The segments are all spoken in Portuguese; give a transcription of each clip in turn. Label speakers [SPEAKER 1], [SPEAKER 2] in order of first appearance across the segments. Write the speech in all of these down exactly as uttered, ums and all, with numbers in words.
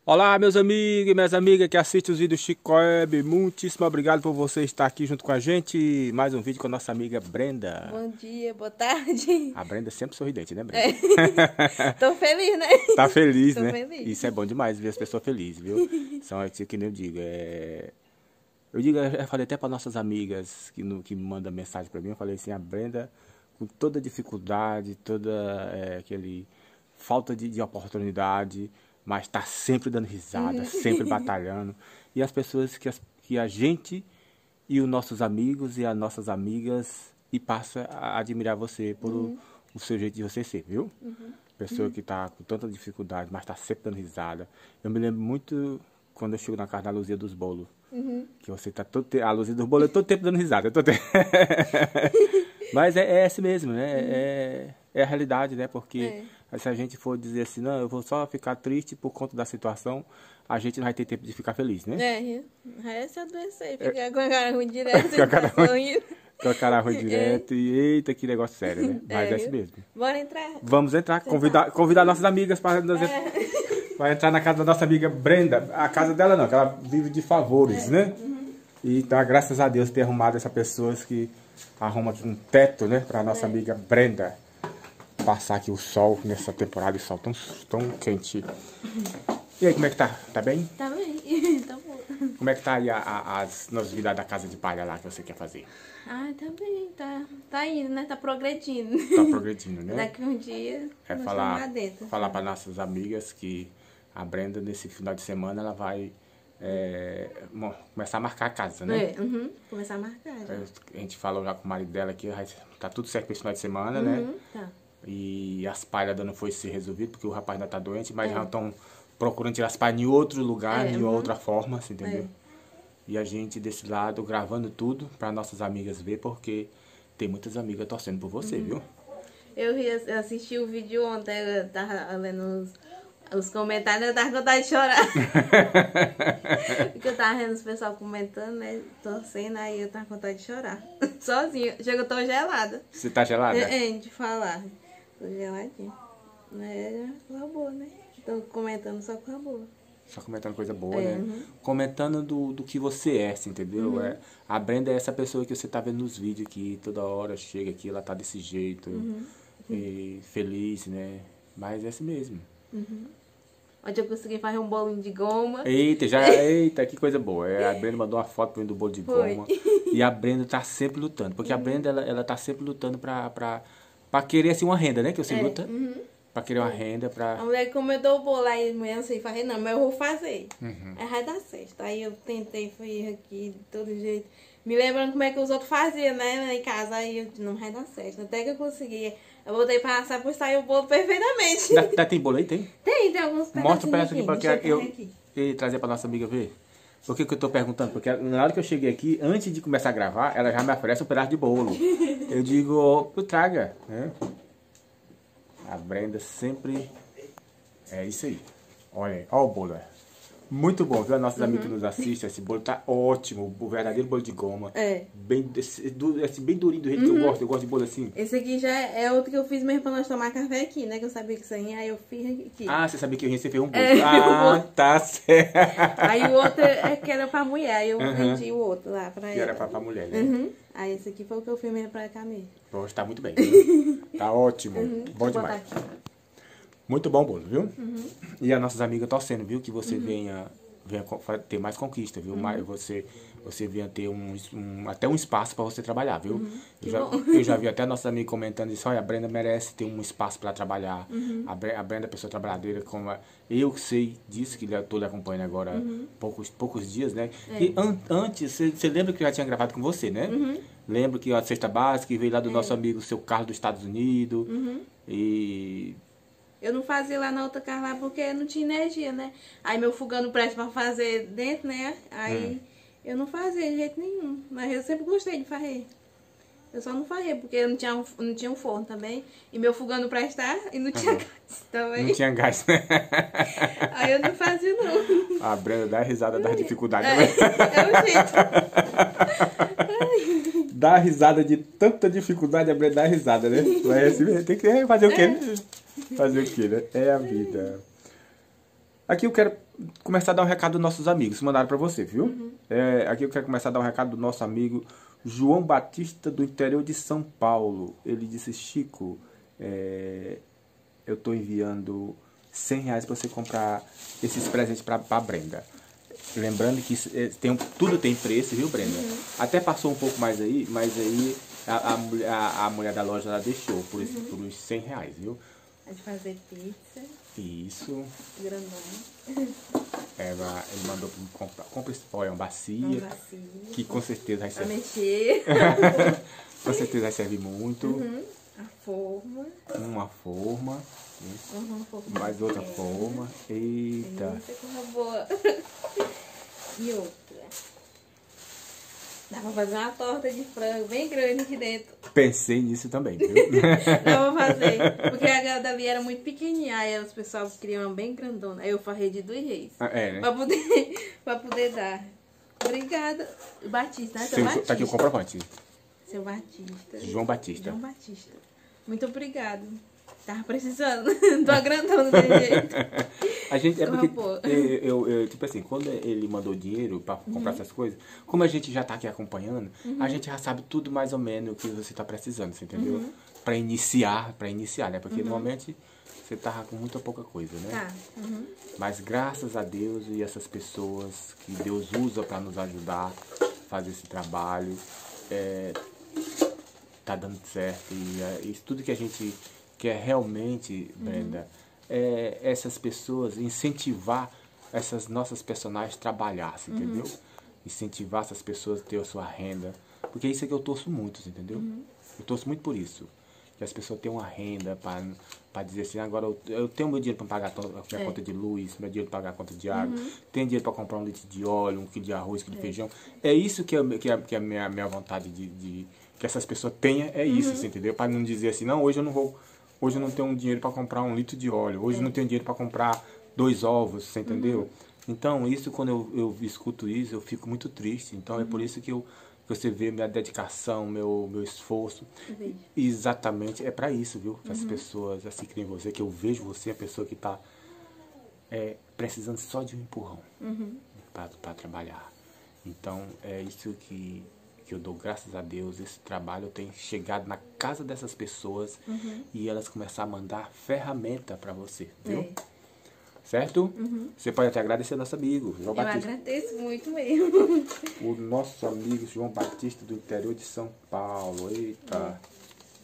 [SPEAKER 1] Olá, meus amigos e minhas amigas que assistem os vídeos Chico Web, muitíssimo obrigado por você estar aqui junto com a gente. Mais um vídeo com a nossa amiga Brenda.
[SPEAKER 2] Bom dia, boa tarde.
[SPEAKER 1] A Brenda é sempre sorridente, né, Brenda?
[SPEAKER 2] É. Tô feliz, né?
[SPEAKER 1] Tá feliz,
[SPEAKER 2] Tô
[SPEAKER 1] né?
[SPEAKER 2] feliz.
[SPEAKER 1] Isso é bom demais, ver as pessoas felizes, viu? São aqui que nem eu digo. É... Eu digo, eu falei até para nossas amigas que, no, que me mandam mensagem para mim, eu falei assim, a Brenda, com toda dificuldade, toda é, aquele falta de, de oportunidade, mas tá sempre dando risada, sempre batalhando. E as pessoas que, as, que a gente e os nossos amigos e as nossas amigas e passa a admirar você por uhum. o, o seu jeito de você ser, viu? Uhum. Pessoa uhum. que tá com tanta dificuldade, mas tá sempre dando risada. Eu me lembro muito quando eu chego na casa da Luzia dos Bolos. Uhum. Que você tá todo tempo, a Luzia dos Bolos, eu todo tempo dando risada. Todo tempo. Mas é, é assim mesmo, né? Uhum. É, é a realidade, né? Porque é. se a gente for dizer assim, não, eu vou só ficar triste por conta da situação, a gente não vai ter tempo de ficar feliz, né?
[SPEAKER 2] É, é se adoecer, ficar é. com a cara ruim direto,
[SPEAKER 1] com a cara ruim, com a cara ruim direto, é. e eita, que negócio sério, né? Mas é, é assim mesmo.
[SPEAKER 2] Bora entrar?
[SPEAKER 1] Vamos entrar, convidar, convidar nossas amigas para nos... é. Vai entrar na casa da nossa amiga Brenda. A casa dela não, que ela vive de favores, é. né? Uhum. E então, graças a Deus, ter arrumado essas pessoas que arrumam aqui um teto, né? Para nossa é. amiga Brenda passar aqui o sol nessa temporada de sol tão, tão quente. E aí, como é que tá? Tá bem?
[SPEAKER 2] Tá bem, tá bom.
[SPEAKER 1] Como é que tá aí a, a, as novidades da casa de palha lá que você quer fazer?
[SPEAKER 2] Ah, tá bem, tá, tá indo, né? Tá progredindo.
[SPEAKER 1] Tá progredindo, né?
[SPEAKER 2] Daqui um dia,
[SPEAKER 1] é falar, falar para nossas amigas que a Brenda, nesse final de semana, ela vai é, começar a marcar a casa, né?
[SPEAKER 2] É, uhum, começar a marcar. Já.
[SPEAKER 1] A gente falou já com o marido dela que tá tudo certo esse final de semana,
[SPEAKER 2] uhum,
[SPEAKER 1] né?
[SPEAKER 2] Tá.
[SPEAKER 1] E as palhas ainda não foi ser resolvido, porque o rapaz ainda tá doente, mas é. já estão procurando tirar as palhas em outro lugar, é, de uhum. outra forma, você entendeu? É. E a gente desse lado gravando tudo para nossas amigas ver, porque tem muitas amigas torcendo por você, uhum. viu?
[SPEAKER 2] Eu assisti o vídeo ontem, eu tava lendo os, os comentários, eu tava com vontade de chorar. Porque eu tava vendo os pessoal comentando, né? Torcendo, aí eu tava com vontade de chorar. Sozinha. Chega, eu tô gelada.
[SPEAKER 1] Você tá gelada?
[SPEAKER 2] É, de falar. Tô geladinha. É, coisa boa, né? Tô comentando só coisa boa.
[SPEAKER 1] Só comentando coisa boa,
[SPEAKER 2] é,
[SPEAKER 1] né?
[SPEAKER 2] Uhum.
[SPEAKER 1] Comentando do, do que você é, entendeu? Uhum. É, a Brenda é essa pessoa que você tá vendo nos vídeos que toda hora chega aqui, ela tá desse jeito, uhum. e feliz, né? Mas é assim mesmo.
[SPEAKER 2] Uhum. Onde eu consegui fazer um bolinho de goma.
[SPEAKER 1] Eita, já, eita, que coisa boa. É, a Brenda mandou uma foto pra mim do bolo de
[SPEAKER 2] Foi.
[SPEAKER 1] goma. E a Brenda tá sempre lutando. Porque uhum. a Brenda, ela, ela tá sempre lutando pra, pra, pra querer, assim, uma renda, né? Que você é. luta. Uhum. Pra querer uma renda, pra...
[SPEAKER 2] A mulher comentou o bolo aí, amanhã não sei fazer não, mas eu vou fazer. Uhum. Aí vai dar certo. Aí eu tentei, fui aqui de todo jeito. Me lembrando como é que os outros faziam, né, em casa. Aí eu não vai dar certo. Até que eu consegui. Eu voltei pra assar por sair o bolo perfeitamente.
[SPEAKER 1] Dá, dá, tem bolo aí? Tem?
[SPEAKER 2] Tem, tem alguns pedacinhos.
[SPEAKER 1] Mostra um pedaço aqui,
[SPEAKER 2] aqui
[SPEAKER 1] pra que eu, eu, eu trazer pra nossa amiga ver. Por que que eu tô perguntando? Porque na hora que eu cheguei aqui, antes de começar a gravar, ela já me oferece um pedaço de bolo. Eu digo, oh, traga, né? A Brenda sempre... É isso aí. Olha, olha o bolo. É. Muito bom, viu? As nossas uhum. amigas que nos assistem, esse bolo tá ótimo. O verdadeiro bolo de goma. É. Bem, esse, assim, bem durinho do jeito uhum. que eu gosto. Eu gosto de bolo assim.
[SPEAKER 2] Esse aqui já é outro que eu fiz mesmo pra nós tomar café aqui, né? Que eu sabia que isso aí, aí eu fiz aqui.
[SPEAKER 1] Ah, você sabia que eu ia você fez um bolo. É, ah, tá certo.
[SPEAKER 2] Aí o outro é que era pra mulher, aí eu uhum. vendi o outro lá pra ela.
[SPEAKER 1] Que era pra, pra mulher, né?
[SPEAKER 2] Uhum. Aí esse aqui foi o que eu fiz mesmo pra cá mesmo.
[SPEAKER 1] Poxa, tá muito bem. Tá ótimo. Uhum. Bom demais. Muito bom bolo, viu? Uhum. E as nossas amigas torcendo, viu? Que você uhum. venha, venha ter mais conquista, viu? Uhum. Mais, você, você venha ter um, um, até um espaço para você trabalhar, viu? Uhum. Eu, já, eu já vi até nossas amigas comentando isso. Olha, a Brenda merece ter um espaço para trabalhar. Uhum. A, Brenda, a Brenda é pessoa trabalhadeira, como a, eu sei disso, que eu tô lhe acompanhando agora uhum. poucos, poucos dias, né? É. E an, antes, você, você lembra que eu já tinha gravado com você, né? Uhum. Lembro que a Cesta Básica veio lá do é. nosso amigo, o seu Carlos dos Estados Unidos. Uhum. E...
[SPEAKER 2] Eu não fazia lá na outra casa lá porque não tinha energia, né? Aí meu fogão não presta pra fazer dentro, né? Aí hum. eu não fazia de jeito nenhum. Mas eu sempre gostei de fazer. Eu só não fazia porque eu não tinha um, não tinha um forno também. E meu fogão não prestava e não tinha uhum. gás também.
[SPEAKER 1] Não tinha gás, né?
[SPEAKER 2] Aí eu não fazia não.
[SPEAKER 1] A Brenda dá risada das dificuldades.
[SPEAKER 2] É,
[SPEAKER 1] né?
[SPEAKER 2] é o jeito.
[SPEAKER 1] Dá risada de tanta dificuldade, a Brenda dá risada, né? Mas tem que fazer o quê? É. Fazer o quê, né? É a vida. Aqui eu quero começar a dar um recado dos nossos amigos, mandaram para você, viu? Uhum. É, aqui eu quero começar a dar um recado do nosso amigo João Batista, do interior de São Paulo. Ele disse, Chico, é, eu estou enviando cem reais para você comprar esses presentes para a Brenda. Lembrando que tem, tudo tem preço, viu, Brenda? Uhum. Até passou um pouco mais aí, mas aí a, a, a mulher da loja ela deixou por, esse, uhum. por uns cem reais, viu?
[SPEAKER 2] É de fazer pizza.
[SPEAKER 1] Isso.
[SPEAKER 2] Grandão.
[SPEAKER 1] Ela, ele mandou comprar, compra esse pó, é uma bacia,
[SPEAKER 2] uma bacia.
[SPEAKER 1] Que com certeza vai servir.
[SPEAKER 2] mexer.
[SPEAKER 1] Com certeza vai servir muito.
[SPEAKER 2] Uhum. A forma.
[SPEAKER 1] Uma forma.
[SPEAKER 2] Uhum, forma
[SPEAKER 1] mais outra forma. Eita.
[SPEAKER 2] Eita, coisa boa. E outra. Dá pra fazer uma torta de frango bem grande aqui dentro.
[SPEAKER 1] Pensei nisso também, viu?
[SPEAKER 2] Dá pra fazer. Porque a Davi era muito pequenininha, aí os pessoal queriam bem grandona. Aí eu farrei de dois reis.
[SPEAKER 1] Ah, é, né?
[SPEAKER 2] Pra poder, pra poder dar. Obrigada. Batista, né? Seu,
[SPEAKER 1] Seu
[SPEAKER 2] Batista.
[SPEAKER 1] Tá aqui o comprovante.
[SPEAKER 2] Seu Batista.
[SPEAKER 1] João Batista.
[SPEAKER 2] João Batista. Muito obrigado. Tava precisando. Tô agrandando desse jeito.
[SPEAKER 1] A gente, é porque, eu, eu, eu, tipo assim, quando ele mandou dinheiro pra comprar uhum. essas coisas, como a gente já tá aqui acompanhando, uhum. a gente já sabe tudo mais ou menos o que você tá precisando, você entendeu? Uhum. Pra iniciar, pra iniciar, né? Porque uhum. normalmente você tava com muita pouca coisa, né?
[SPEAKER 2] Tá. Uhum.
[SPEAKER 1] Mas graças a Deus e essas pessoas que Deus usa pra nos ajudar a fazer esse trabalho, é, tá dando certo. E é, isso tudo que a gente quer realmente, Brenda, uhum. é essas pessoas, incentivar essas nossas personagens a trabalhar, entendeu? Uhum. Incentivar essas pessoas a ter a sua renda. Porque isso é que eu torço muito, entendeu? Uhum. Eu torço muito por isso. Que as pessoas tenham uma renda para dizer assim, agora eu, eu tenho meu dinheiro para pagar a minha é. conta de luz, meu dinheiro para pagar a conta de água, uhum. tenho dinheiro para comprar um litro de óleo, um quilo de arroz, um quilo de é. feijão. É isso que, é, que, é, que é a minha, minha vontade de, de que essas pessoas tenham, é isso, uhum. entendeu? Para não dizer assim, não, hoje eu não vou... Hoje eu não tenho dinheiro para comprar um litro de óleo. Hoje é. eu não tenho dinheiro para comprar dois ovos, você entendeu? Uhum. Então, isso, quando eu, eu escuto isso, eu fico muito triste. Então, uhum. é por isso que, eu, que você vê minha dedicação, meu, meu esforço. Uhum. Exatamente, é para isso, viu? Que uhum. as pessoas, assim que nem você, que eu vejo você, a pessoa que está é, precisando só de um empurrão uhum. para trabalhar. Então, é isso que... que eu dou graças a Deus, esse trabalho tem chegado na casa dessas pessoas uhum. e elas começam a mandar ferramenta para você, viu? É. Certo? Uhum. Você pode até agradecer ao nosso amigo, João
[SPEAKER 2] eu
[SPEAKER 1] Batista.
[SPEAKER 2] Eu agradeço muito mesmo.
[SPEAKER 1] O nosso amigo João Batista do interior de São Paulo. Eita. É.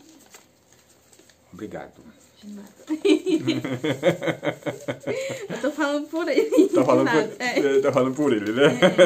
[SPEAKER 1] Obrigado.
[SPEAKER 2] De nada. Eu tô falando por ele.
[SPEAKER 1] Tá falando, por, é. tá falando por ele, né?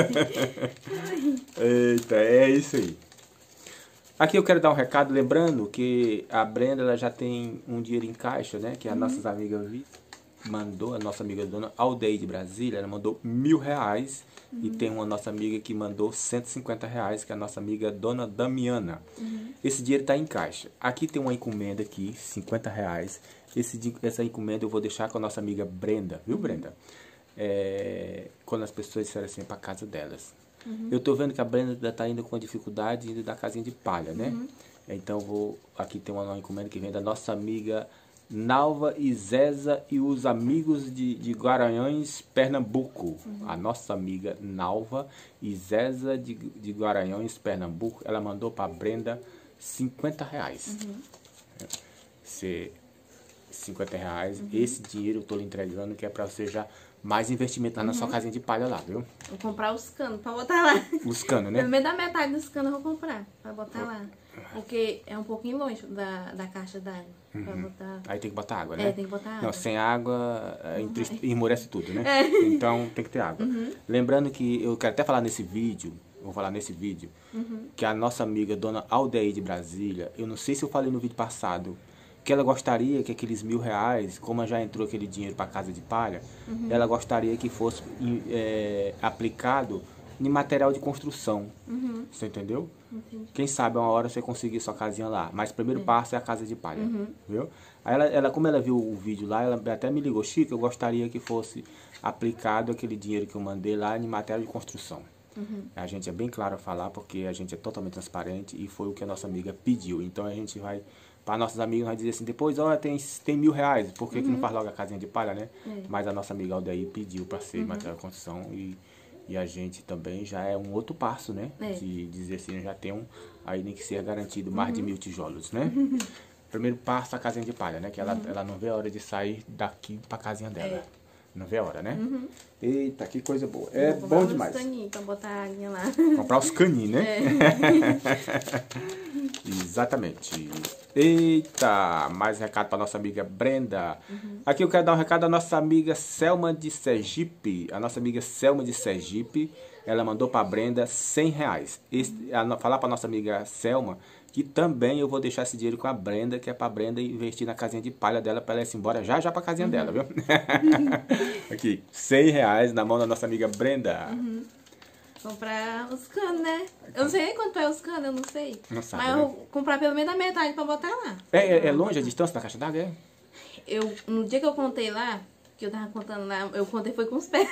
[SPEAKER 1] É. Eita, é isso aí. Aqui eu quero dar um recado, lembrando que a Brenda ela já tem um dinheiro em caixa, né? Que a uhum. nossa amiga Vi mandou, a nossa amiga dona Aldeia de Brasília, ela mandou mil reais. Uhum. E tem uma nossa amiga que mandou cento e cinquenta reais, que é a nossa amiga dona Damiana. Uhum. Esse dinheiro está em caixa. Aqui tem uma encomenda aqui, cinquenta reais. Esse, essa encomenda eu vou deixar com a nossa amiga Brenda, viu, Brenda? É, quando as pessoas disserem assim, para casa delas. Uhum. Eu tô vendo que a Brenda está indo com dificuldade indo da casinha de palha, né? Uhum. Então, vou aqui tem uma encomenda que vem da nossa amiga Nalva e Zeza e os amigos de, de Guaranhões, Pernambuco. Uhum. A nossa amiga Nalva e Zeza de, de Guaranhões, Pernambuco, ela mandou para Brenda cinquenta reais. Uhum. Se, cinquenta reais. Uhum. Esse dinheiro eu tô lhe entregando, que é para você já mais investimento lá na uhum. sua casinha de palha lá, viu?
[SPEAKER 2] Vou comprar os canos para botar lá.
[SPEAKER 1] Os canos, né?
[SPEAKER 2] Pelo menos da metade dos canos eu vou comprar para botar oh. lá. Porque é um pouquinho longe da, da caixa d'água. Uhum. Botar...
[SPEAKER 1] Aí tem que botar água, né?
[SPEAKER 2] É, tem que botar água.
[SPEAKER 1] Não, sem água uhum. emurece tudo, né?
[SPEAKER 2] É.
[SPEAKER 1] Então tem que ter água. Uhum. Lembrando que eu quero até falar nesse vídeo, vou falar nesse vídeo, uhum. que a nossa amiga dona Aldeia de Brasília, eu não sei se eu falei no vídeo passado, que ela gostaria que aqueles mil reais, como já entrou aquele dinheiro para casa de palha, uhum. ela gostaria que fosse é, aplicado em material de construção. Uhum. Você entendeu? Entendi. Quem sabe uma hora você conseguir sua casinha lá. Mas o primeiro é. passo é a casa de palha. Uhum. Viu? Aí ela, ela, como ela viu o vídeo lá, ela até me ligou, Chico, eu gostaria que fosse aplicado aquele dinheiro que eu mandei lá em material de construção. Uhum. A gente é bem claro a falar, porque a gente é totalmente transparente e foi o que a nossa amiga pediu. Então a gente vai Para nossos amigos, nós dizemos assim, depois, olha, tem, tem mil reais, por que, uhum. que não faz logo a casinha de palha, né? É. Mas a nossa amiga Aldeia pediu para ser uhum. material de construção e, e a gente também já é um outro passo, né? É. De dizer assim, já tem um, aí nem que ser garantido mais uhum. de mil tijolos, né? Uhum. Primeiro passo, a casinha de palha, né? Que ela, uhum. ela não vê a hora de sair daqui para a casinha dela. É. Não vê a hora, né? Uhum. Eita, que coisa boa. É bom demais. Comprar os caninhos
[SPEAKER 2] pra botar a aguinha lá.
[SPEAKER 1] Comprar os caninhos, né? É. Exatamente. Eita, mais recado para nossa amiga Brenda. Uhum. Aqui eu quero dar um recado à nossa amiga Selma de Sergipe. A nossa amiga Selma de Sergipe, ela mandou para Brenda cem reais. Esse, a, falar para nossa amiga Selma que também eu vou deixar esse dinheiro com a Brenda, que é para a Brenda investir na casinha de palha dela, para ela ir embora já já para a casinha uhum. dela, viu? Aqui, cem reais na mão da nossa amiga Brenda. Uhum.
[SPEAKER 2] Comprar os canos, né? Eu não sei nem quanto é os canos, eu não sei.
[SPEAKER 1] Não sabe,
[SPEAKER 2] mas
[SPEAKER 1] né?
[SPEAKER 2] eu vou comprar pelo menos a metade para botar lá.
[SPEAKER 1] É, é, é longe a distância da caixa d'água, é?
[SPEAKER 2] Eu, no dia que eu contei lá, que eu tava contando lá, eu contei foi com os pés.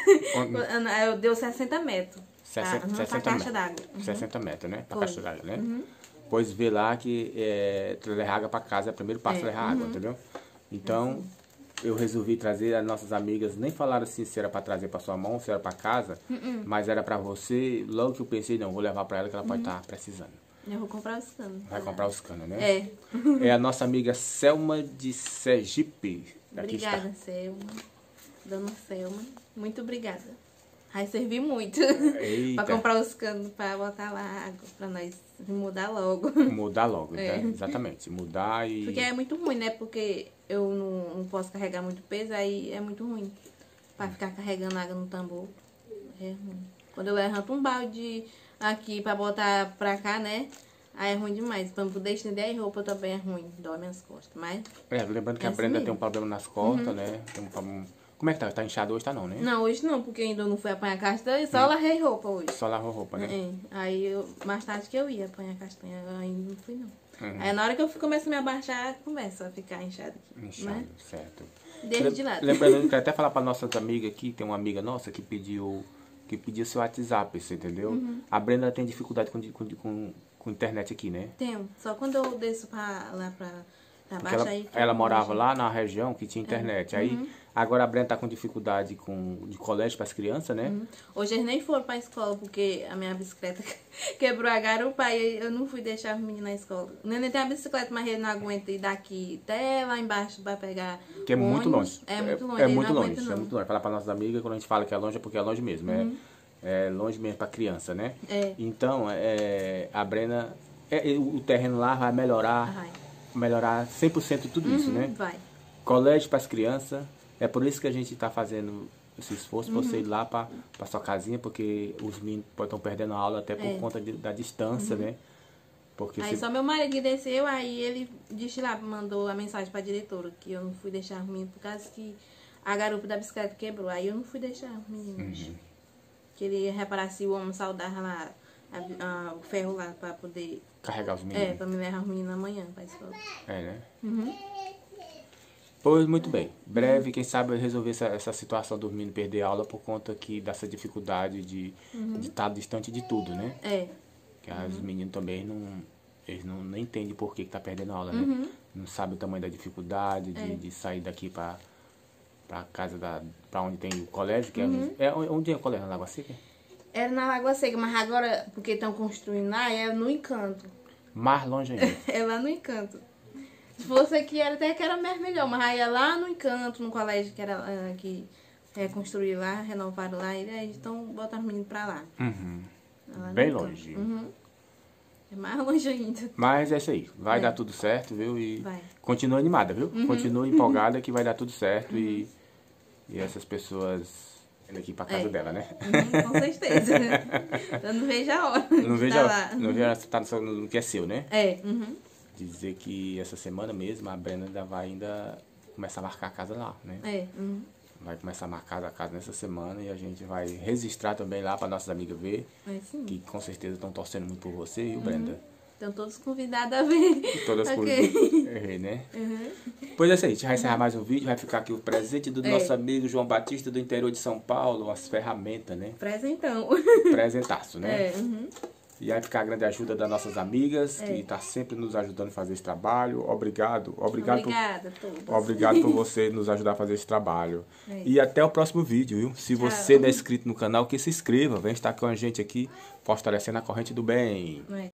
[SPEAKER 2] Eu deu sessenta metros.
[SPEAKER 1] sessenta,
[SPEAKER 2] tá?
[SPEAKER 1] sessenta
[SPEAKER 2] caixa d'água.
[SPEAKER 1] Uhum. sessenta metros, né? Pra
[SPEAKER 2] foi.
[SPEAKER 1] caixa d'água, né?
[SPEAKER 2] Uhum.
[SPEAKER 1] Pois vê lá que é, levar água para casa é o primeiro passo, é. levar água,
[SPEAKER 2] uhum.
[SPEAKER 1] entendeu? Então, é eu resolvi trazer as nossas amigas, nem falaram assim se era para trazer para sua mão, se era para casa, uhum. mas era para você. Logo que eu pensei, não, vou levar para ela que ela pode estar uhum. tá precisando.
[SPEAKER 2] Eu vou comprar os canos.
[SPEAKER 1] Vai comprar os canos, né?
[SPEAKER 2] É.
[SPEAKER 1] É a nossa amiga Selma de Sergipe. Aqui
[SPEAKER 2] obrigada,
[SPEAKER 1] está.
[SPEAKER 2] Selma. Dona Selma. Muito obrigada. Vai servir muito para comprar os canos, para botar lá água, para nós mudar logo.
[SPEAKER 1] Mudar logo, é. né? Exatamente. Mudar e...
[SPEAKER 2] Porque é muito ruim, né? Porque eu não, não posso carregar muito peso, aí é muito ruim. Para ficar carregando água no tambor. É ruim. Quando eu levanto um balde aqui para botar para cá, né? Aí é ruim demais. Para poder estender a roupa também é ruim. Dói minhas costas, mas...
[SPEAKER 1] É, lembrando que é a Brenda assim tem um problema nas costas, uhum. né? Tem um problema... Como é que tá? Tá inchado hoje? Tá não, né?
[SPEAKER 2] Não, hoje não, porque ainda não fui apanhar castanha, só hum. lavei roupa hoje.
[SPEAKER 1] Só lavou roupa, né?
[SPEAKER 2] É, aí eu, mais tarde que eu ia apanhar castanha, eu ainda não fui não. Uhum. Aí na hora que eu começo a me abaixar, começa a ficar inchado aqui.
[SPEAKER 1] Inchado,
[SPEAKER 2] né?
[SPEAKER 1] certo.
[SPEAKER 2] Deixa de lado.
[SPEAKER 1] Lembrando, eu quero até falar para nossas amigas aqui, tem uma amiga nossa que pediu, que pediu seu WhatsApp, você entendeu? Uhum. A Brenda tem dificuldade com, com, com, com internet aqui, né?
[SPEAKER 2] Tenho, só quando eu desço pra, lá pra... Ela,
[SPEAKER 1] aí, ela morava lá na região que tinha internet. É. Aí uhum. agora a Brenda tá com dificuldade com, de colégio para as crianças, né?
[SPEAKER 2] Uhum. Hoje eles nem foram para a escola porque a minha bicicleta quebrou a garupa e eu não fui deixar os meninos na escola. O neném tem a bicicleta, mas ele não aguenta ir daqui até lá embaixo para pegar.
[SPEAKER 1] Que é muito longe.
[SPEAKER 2] É muito longe.
[SPEAKER 1] É, é muito longe. Aguenta, é muito longe. Falar para nossas amigas, quando a gente fala que é longe, é porque é longe mesmo. Uhum. É, é longe mesmo para criança, né?
[SPEAKER 2] É.
[SPEAKER 1] Então, é, a Brenda, é, o terreno lá vai melhorar. Vai. melhorar cem por cento tudo uhum, isso, né?
[SPEAKER 2] Vai.
[SPEAKER 1] Colégio para as crianças, é por isso que a gente está fazendo esse esforço, uhum. você ir lá para sua casinha, porque os meninos estão perdendo a aula até por é. conta de, da distância, uhum. né? Porque
[SPEAKER 2] aí
[SPEAKER 1] se...
[SPEAKER 2] só meu marido desceu, aí ele disse lá, mandou a mensagem para a diretora, que eu não fui deixar os meninos, por causa que a garupa da bicicleta quebrou, aí eu não fui deixar os meninos. Uhum. Que ele ia reparar se o homem saudava lá, a, a, o ferro lá, para poder...
[SPEAKER 1] carregar os meninos.
[SPEAKER 2] É, pra me levar os meninos amanhã pra escola.
[SPEAKER 1] É, né?
[SPEAKER 2] Uhum.
[SPEAKER 1] Pois, muito bem. Breve, quem sabe, resolver essa, essa situação dos meninos perder aula por conta aqui dessa dificuldade de uhum. de estar distante de tudo, né?
[SPEAKER 2] É.
[SPEAKER 1] Que uhum. os meninos também não... Eles não nem entendem por que que tá perdendo aula,
[SPEAKER 2] uhum.
[SPEAKER 1] né? Não sabem o tamanho da dificuldade de, é. de sair daqui pra, pra casa da... pra onde tem o colégio, que uhum. é... é onde é o colégio? Na Lagoa Seca?
[SPEAKER 2] Era na Lagoa Seca, mas agora, porque estão construindo lá, é no Encanto.
[SPEAKER 1] Mais longe ainda.
[SPEAKER 2] É lá no Encanto. Se fosse aqui, era até que era mais melhor, mas aí é lá no Encanto, no colégio que era uh, que reconstruíram lá, renovaram lá, e aí estão botando os meninos pra lá.
[SPEAKER 1] Uhum. Bem longe.
[SPEAKER 2] Uhum. É mais longe ainda.
[SPEAKER 1] Mas é isso aí, vai é. dar tudo certo, viu? E
[SPEAKER 2] vai.
[SPEAKER 1] Continua animada, viu? Uhum. Continua empolgada que vai dar tudo certo uhum. e, e essas pessoas... aqui pra casa é. dela, né?
[SPEAKER 2] Uhum, com certeza. Eu não vejo a hora.
[SPEAKER 1] Não vejo a hora. Não vejo a hora de estar no que é seu, né?
[SPEAKER 2] É. Uhum.
[SPEAKER 1] Dizer que essa semana mesmo a Brenda ainda vai ainda começar a marcar a casa lá, né?
[SPEAKER 2] É. Uhum.
[SPEAKER 1] Vai começar a marcar a casa nessa semana e a gente vai registrar também lá para nossas amigas ver.
[SPEAKER 2] É, sim.
[SPEAKER 1] Que com certeza estão torcendo muito por você, viu,
[SPEAKER 2] uhum.
[SPEAKER 1] Brenda?
[SPEAKER 2] Estão todos convidados a ver.
[SPEAKER 1] Todas okay. convidadas, né? Uhum. Pois é isso aí, a gente vai encerrar mais um vídeo, vai ficar aqui o presente do é. nosso amigo João Batista do interior de São Paulo, as ferramentas, né?
[SPEAKER 2] Presentão.
[SPEAKER 1] Presentaço, né?
[SPEAKER 2] É. Uhum.
[SPEAKER 1] E aí fica a grande ajuda das nossas amigas,
[SPEAKER 2] É.
[SPEAKER 1] que está sempre nos ajudando a fazer esse trabalho. Obrigado. Obrigado
[SPEAKER 2] Obrigada a
[SPEAKER 1] por,
[SPEAKER 2] todos.
[SPEAKER 1] obrigado por você nos ajudar a fazer esse trabalho.
[SPEAKER 2] É.
[SPEAKER 1] E até o próximo vídeo, viu? Se
[SPEAKER 2] Tchau.
[SPEAKER 1] você não é inscrito no canal, que se inscreva. Vem estar com a gente aqui, fortalecendo a corrente do bem.
[SPEAKER 2] É.